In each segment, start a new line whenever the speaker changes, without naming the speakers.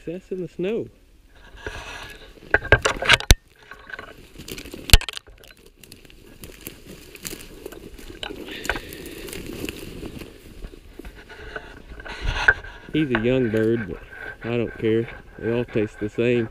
success in the snow. He's a young bird, but I don't care. They all taste the same.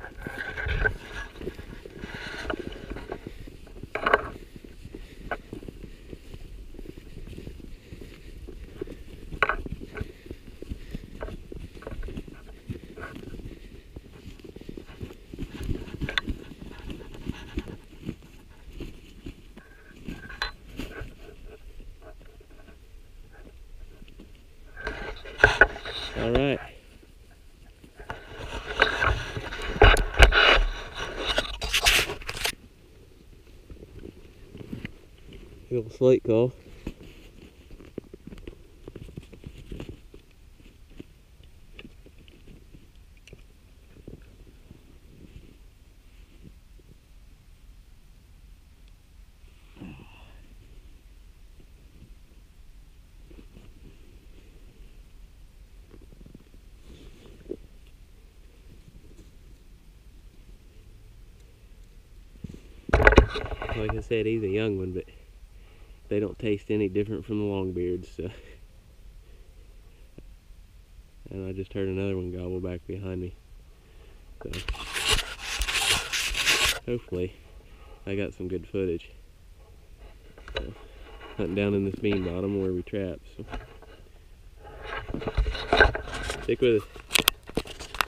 All right. Little slate call. Like I said, he's a young one, but they don't taste any different from the longbeards. So. And I just heard another one gobble back behind me. So hopefully I got some good footage. So, hunting down in this bean bottom where we trap. So stick with us.